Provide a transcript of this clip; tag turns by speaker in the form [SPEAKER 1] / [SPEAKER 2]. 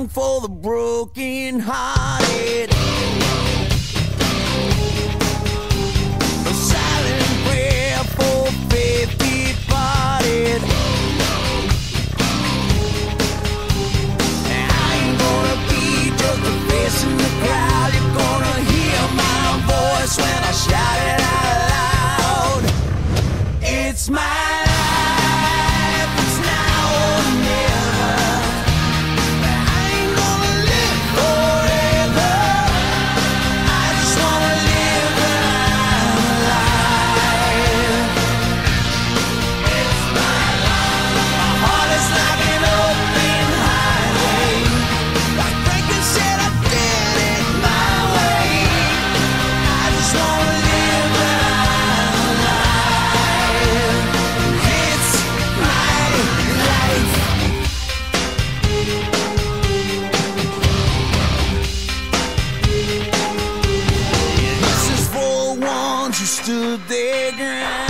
[SPEAKER 1] song for the broken hearted. A silent prayer for faith departed. I ain't gonna be just a face in the crowd. You're gonna hear my voice when I shout it out loud. It's my life, it's now or never. I ain't gonna live forever. I just wanna live my life. It's my life. My heart is like an open highway. Like Franklin said, I did it my way. I just wanna live my life. It's my life. This is for the ones who stood their ground.